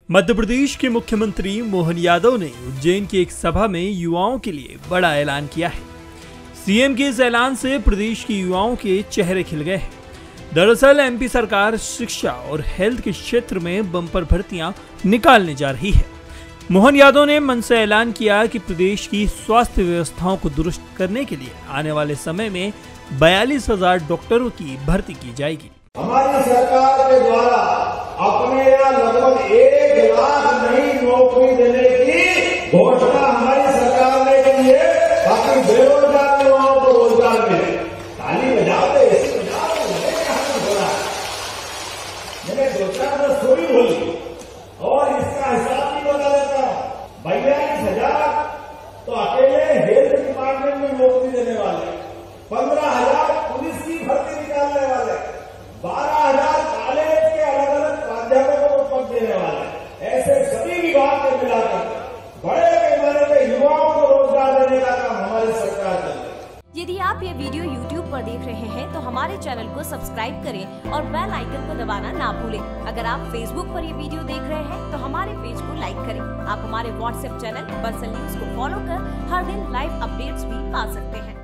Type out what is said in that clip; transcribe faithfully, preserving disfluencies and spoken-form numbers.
मध्य प्रदेश के मुख्यमंत्री मोहन यादव ने उज्जैन की एक सभा में युवाओं के लिए बड़ा ऐलान किया है। सीएम के इस ऐलान से प्रदेश के युवाओं के चेहरे खिल गए हैं। दरअसल एमपी सरकार शिक्षा और हेल्थ के क्षेत्र में बम्पर भर्तियां निकालने जा रही है। मोहन यादव ने मन से ऐलान किया कि प्रदेश की स्वास्थ्य व्यवस्थाओं को दुरुस्त करने के लिए आने वाले समय में बयालीस हजार डॉक्टरों की भर्ती की जाएगी। हमारी सरकार के द्वारा अपने यहाँ लगभग एक लाख नई नौकरी देने की घोषणा हमारी सरकार ने की है, ताकि बेरोजगार युवाओं को रोजगार मिले। ताली बजाते ऐसे बजाते हो रहा है। मैंने दो चार बस थोड़ी बोली और इसका हिसाब नहीं बता देता। बयालीस हजार तो अकेले हेल्थ डिपार्टमेंट में नौकरी देने वाले, पंद्रह हजार पुलिस की भर्ती निकालने वाले, बारह हजार कॉलेज के अलग अलग प्राध्यापकों को पद देने वाले, ऐसे सभी विभाग को मिलाकर बड़े पैमाने पर युवाओं को रोजगार देने का काम हमारी सरकार कर रही है। यदि आप ये वीडियो यूट्यूब पर देख रहे हैं तो हमारे चैनल को सब्सक्राइब करें और बेल आइकन को दबाना ना भूलें। अगर आप फेसबुक पर ये वीडियो देख रहे हैं तो हमारे पेज को लाइक करें। आप हमारे व्हाट्सएप चैनल बंसल न्यूज को फॉलो कर हर दिन लाइव अपडेट्स भी पा सकते हैं।